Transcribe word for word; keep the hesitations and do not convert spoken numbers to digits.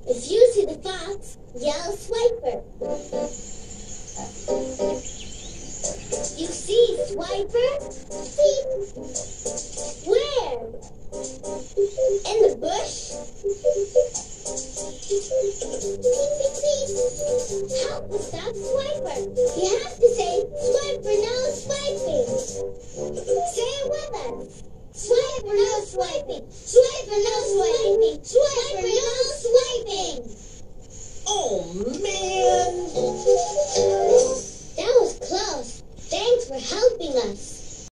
If you see the fox, yell Swiper. You see Swiper? Beep. Where? In the bush? Beep, beep, beep. Help us stop Swiper. You have to say, Swiper, no swiping. Say it with us. Swiper, no swiping. Swiper, no swiping. Swiper, no swiping. Oh, man.